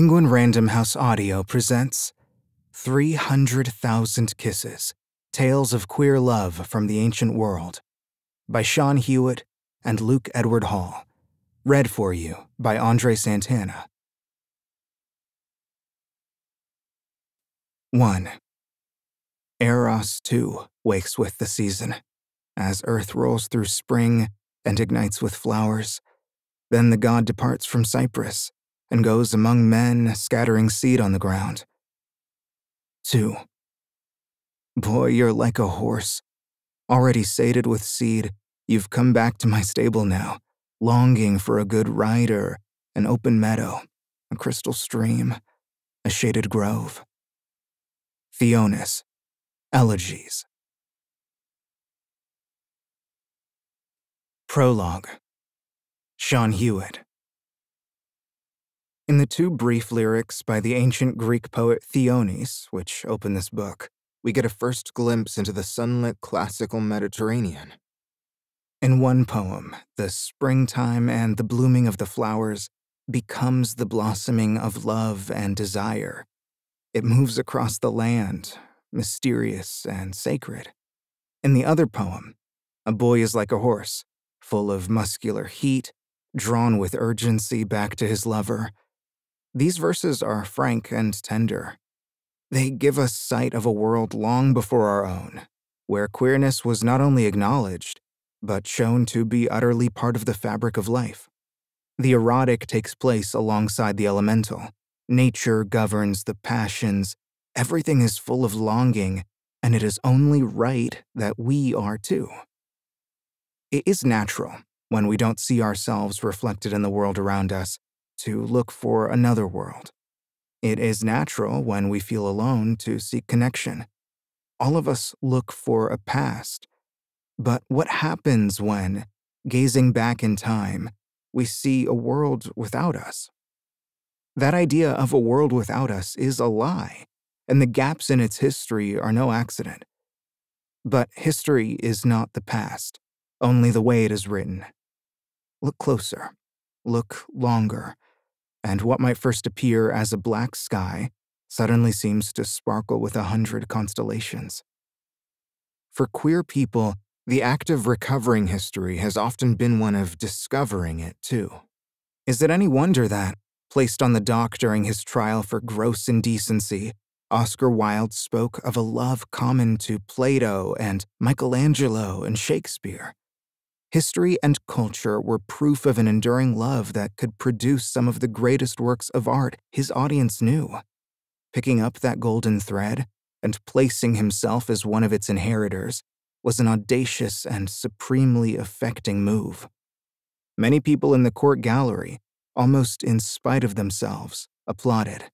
Penguin Random House Audio presents 300,000 Kisses, Tales of Queer Love from the Ancient World by Seán Hewitt and Luke Edward Hall. Read for you by André Santana. 1. Eros, too, wakes with the season, as earth rolls through spring and ignites with flowers. Then the god departs from Cyprus and goes among men, scattering seed on the ground. 2. Boy, you're like a horse. Already sated with seed, you've come back to my stable now, longing for a good rider, an open meadow, a crystal stream, a shaded grove. Theonis, Elegies. Prologue. Seán Hewitt. In the two brief lyrics by the ancient Greek poet Theonis, which open this book, we get a first glimpse into the sunlit classical Mediterranean. In one poem, the springtime and the blooming of the flowers becomes the blossoming of love and desire. It moves across the land, mysterious and sacred. In the other poem, a boy is like a horse, full of muscular heat, drawn with urgency back to his lover. These verses are frank and tender. They give us sight of a world long before our own, where queerness was not only acknowledged, but shown to be utterly part of the fabric of life. The erotic takes place alongside the elemental. Nature governs the passions. Everything is full of longing, and it is only right that we are too. It is natural, when we don't see ourselves reflected in the world around us, to look for another world. It is natural, when we feel alone, to seek connection. All of us look for a past. But what happens when, gazing back in time, we see a world without us? That idea of a world without us is a lie, and the gaps in its history are no accident. But history is not the past, only the way it is written. Look closer, look longer, and what might first appear as a black sky suddenly seems to sparkle with 100 constellations. For queer people, the act of recovering history has often been one of discovering it, too. Is it any wonder that, placed on the dock during his trial for gross indecency, Oscar Wilde spoke of a love common to Plato and Michelangelo and Shakespeare? History and culture were proof of an enduring love that could produce some of the greatest works of art his audience knew. Picking up that golden thread and placing himself as one of its inheritors was an audacious and supremely affecting move. Many people in the court gallery, almost in spite of themselves, applauded.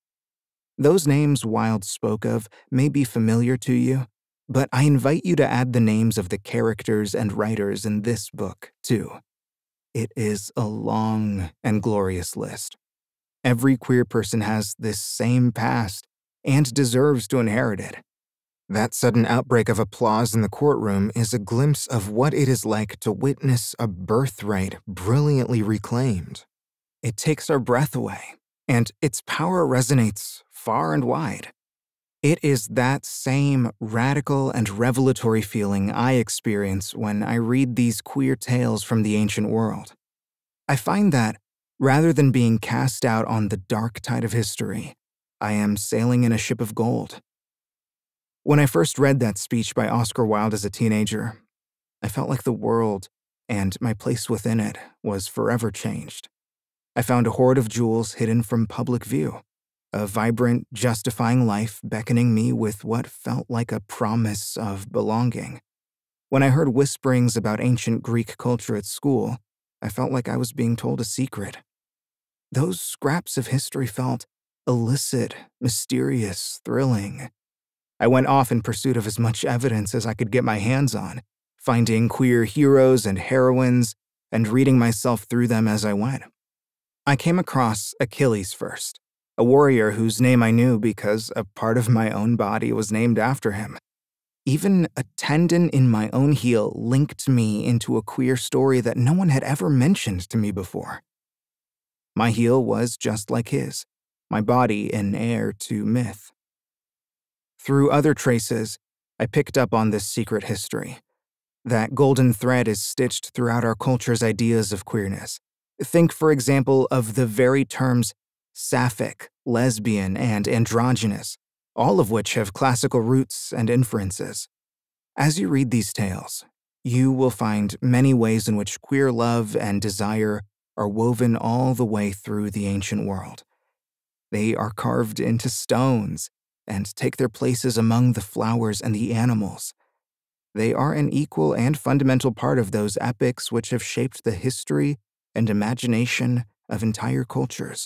Those names Wilde spoke of may be familiar to you, but I invite you to add the names of the characters and writers in this book, too. It is a long and glorious list. Every queer person has this same past and deserves to inherit it. That sudden outbreak of applause in the courtroom is a glimpse of what it is like to witness a birthright brilliantly reclaimed. It takes our breath away, and its power resonates far and wide. It is that same radical and revelatory feeling I experience when I read these queer tales from the ancient world. I find that, rather than being cast out on the dark tide of history, I am sailing in a ship of gold. When I first read that speech by Oscar Wilde as a teenager, I felt like the world and my place within it was forever changed. I found a hoard of jewels hidden from public view, a vibrant, justifying life beckoning me with what felt like a promise of belonging. When I heard whisperings about ancient Greek culture at school, I felt like I was being told a secret. Those scraps of history felt illicit, mysterious, thrilling. I went off in pursuit of as much evidence as I could get my hands on, finding queer heroes and heroines and reading myself through them as I went. I came across Achilles first, a warrior whose name I knew because a part of my own body was named after him. Even a tendon in my own heel linked me into a queer story that no one had ever mentioned to me before. My heel was just like his, my body an heir to myth. Through other traces, I picked up on this secret history. That golden thread is stitched throughout our culture's ideas of queerness. Think, for example, of the very terms sapphic, lesbian, and androgynous, all of which have classical roots and inferences. As you read these tales, you will find many ways in which queer love and desire are woven all the way through the ancient world. They are carved into stones and take their places among the flowers and the animals. They are an equal and fundamental part of those epics which have shaped the history and imagination of entire cultures.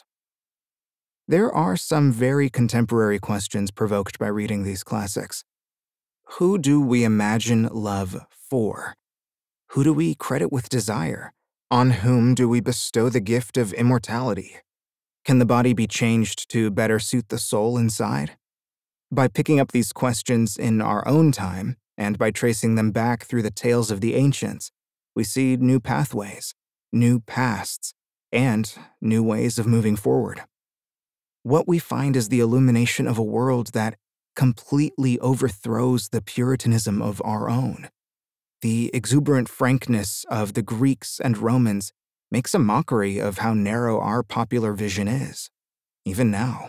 There are some very contemporary questions provoked by reading these classics. Who do we imagine love for? Who do we credit with desire? On whom do we bestow the gift of immortality? Can the body be changed to better suit the soul inside? By picking up these questions in our own time, and by tracing them back through the tales of the ancients, we see new pathways, new pasts, and new ways of moving forward. What we find is the illumination of a world that completely overthrows the Puritanism of our own. The exuberant frankness of the Greeks and Romans makes a mockery of how narrow our popular vision is, even now.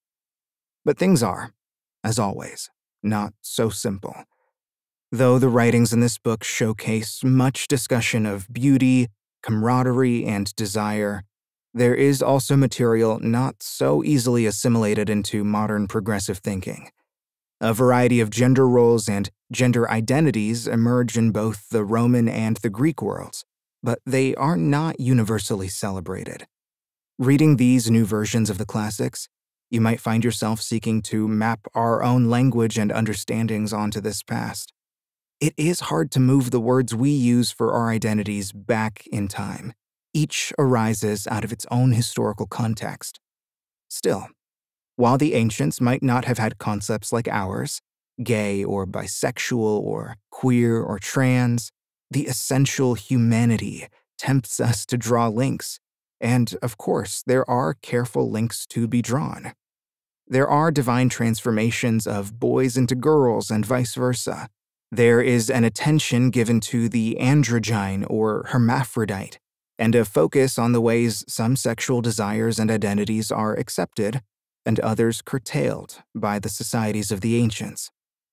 But things are, as always, not so simple. Though the writings in this book showcase much discussion of beauty, camaraderie, and desire, there is also material not so easily assimilated into modern progressive thinking. A variety of gender roles and gender identities emerge in both the Roman and the Greek worlds, but they are not universally celebrated. Reading these new versions of the classics, you might find yourself seeking to map our own language and understandings onto this past. It is hard to move the words we use for our identities back in time. Each arises out of its own historical context. Still, while the ancients might not have had concepts like ours, gay or bisexual or queer or trans, the essential humanity tempts us to draw links, and of course, there are careful links to be drawn. There are divine transformations of boys into girls and vice versa. There is an attention given to the androgyne or hermaphrodite, and a focus on the ways some sexual desires and identities are accepted and others curtailed by the societies of the ancients.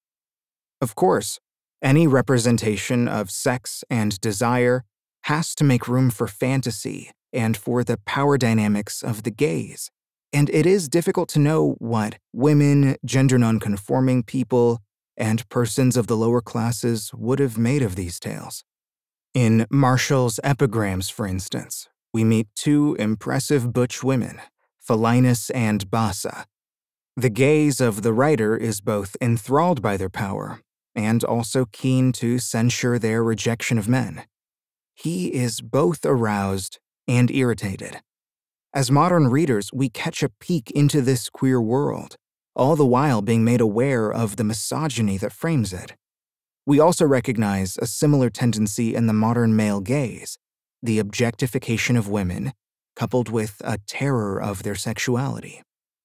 Of course, any representation of sex and desire has to make room for fantasy and for the power dynamics of the gaze, and it is difficult to know what women, gender nonconforming people, and persons of the lower classes would have made of these tales. In Martial's epigrams, for instance, we meet two impressive butch women, Philinus and Bassa. The gaze of the writer is both enthralled by their power and also keen to censure their rejection of men. He is both aroused and irritated. As modern readers, we catch a peek into this queer world, all the while being made aware of the misogyny that frames it. We also recognize a similar tendency in the modern male gaze, the objectification of women, coupled with a terror of their sexuality.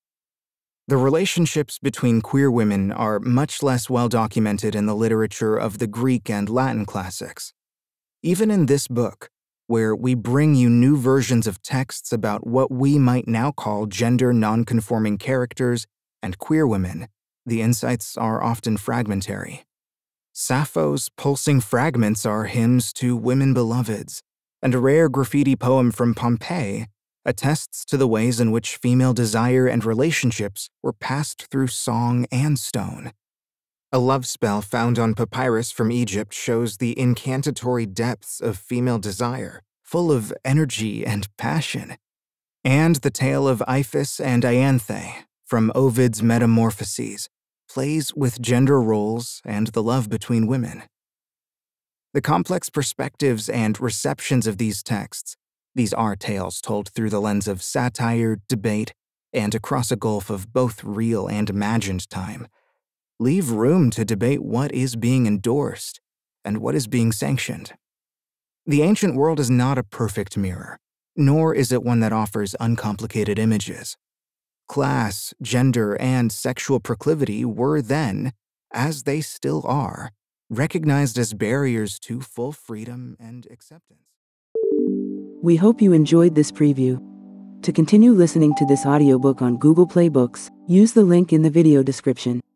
The relationships between queer women are much less well documented in the literature of the Greek and Latin classics. Even in this book, where we bring you new versions of texts about what we might now call gender nonconforming characters and queer women, the insights are often fragmentary. Sappho's pulsing fragments are hymns to women beloveds, and a rare graffiti poem from Pompeii attests to the ways in which female desire and relationships were passed through song and stone. A love spell found on papyrus from Egypt shows the incantatory depths of female desire, full of energy and passion. And the tale of Iphis and Ianthe, from Ovid's Metamorphoses, plays with gender roles and the love between women. The complex perspectives and receptions of these texts, these are tales told through the lens of satire, debate, and across a gulf of both real and imagined time, leave room to debate what is being endorsed and what is being sanctioned. The ancient world is not a perfect mirror, nor is it one that offers uncomplicated images. class, gender, and sexual proclivity were then, as they still are, recognized as barriers to full freedom and acceptance. We hope you enjoyed this preview. To continue listening to this audiobook on Google Play Books, use the link in the video description.